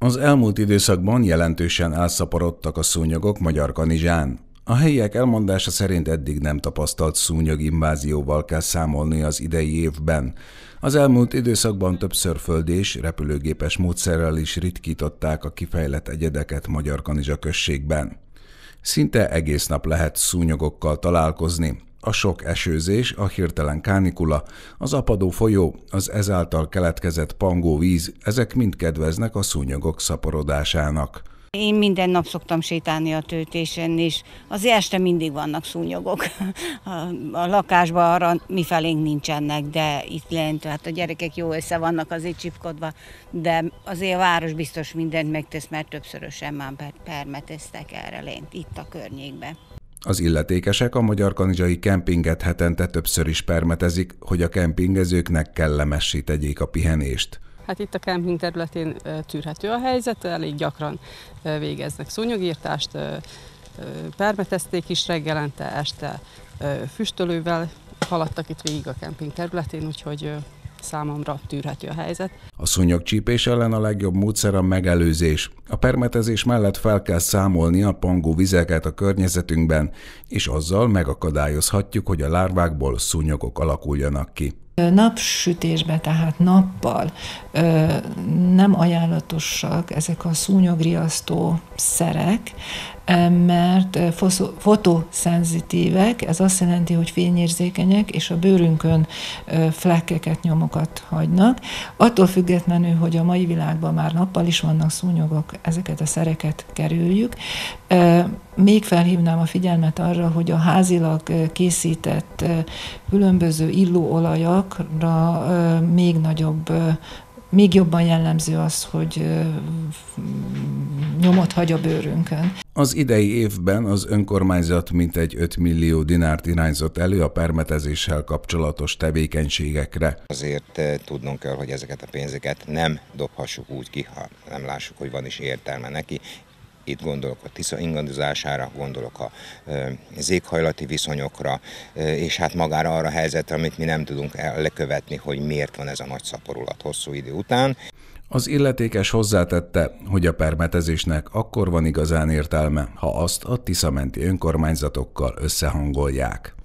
Az elmúlt időszakban jelentősen elszaporodtak a szúnyogok Magyarkanizsán. A helyiek elmondása szerint eddig nem tapasztalt szúnyoginvázióval kell számolni az idei évben. Az elmúlt időszakban többször földi és repülőgépes módszerrel is ritkították a kifejlett egyedeket Magyarkanizsa községben. Szinte egész nap lehet szúnyogokkal találkozni. A sok esőzés, a hirtelen kánikula, az apadó folyó, az ezáltal keletkezett pangó víz, ezek mind kedveznek a szúnyogok szaporodásának. Én minden nap szoktam sétálni a töltésen, és azért este mindig vannak szúnyogok. A lakásban arra mifelénk nincsenek, de itt lent, hát a gyerekek jó össze vannak azért csipkodva, de azért a város biztos mindent megtesz, mert többszörösen már permeteztek erre lent, itt a környékben. Az illetékesek a magyarkanizsai kempinget hetente többször is permetezik, hogy a kempingezőknek kellemessé tegyék a pihenést. Hát itt a kemping területén tűrhető a helyzet, elég gyakran végeznek szúnyogírtást, permetezték is reggelente, este füstölővel haladtak itt végig a kemping területén, úgyhogy számomra tűrhető a helyzet. A szúnyogcsípés ellen a legjobb módszer a megelőzés. A permetezés mellett fel kell számolni a pangó vizeket a környezetünkben, és azzal megakadályozhatjuk, hogy a lárvákból szúnyogok alakuljanak ki. Napsütésben, tehát nappal nem ajánlatosak ezek a szúnyogriasztó szerek, mert fotoszenzitívek, ez azt jelenti, hogy fényérzékenyek, és a bőrünkön flekkeket, nyomokat hagynak. Attól függetlenül, hogy a mai világban már nappal is vannak szúnyogok, ezeket a szereket kerüljük. Még felhívnám a figyelmet arra, hogy a házilag készített különböző illóolajakra még jobban jellemző az, hogy nyomot hagy a bőrünkön. Az idei évben az önkormányzat mintegy 5 millió dinárt irányzott elő a permetezéssel kapcsolatos tevékenységekre. Azért tudnunk kell, hogy ezeket a pénzeket nem dobhassuk úgy ki, ha nem lássuk, hogy van is értelme neki. Itt gondolok a Tisza ingadozására, gondolok az éghajlati viszonyokra, és hát magára arra a helyzetre, amit mi nem tudunk lekövetni, hogy miért van ez a nagy szaporulat hosszú idő után. Az illetékes hozzátette, hogy a permetezésnek akkor van igazán értelme, ha azt a Tisza menti önkormányzatokkal összehangolják.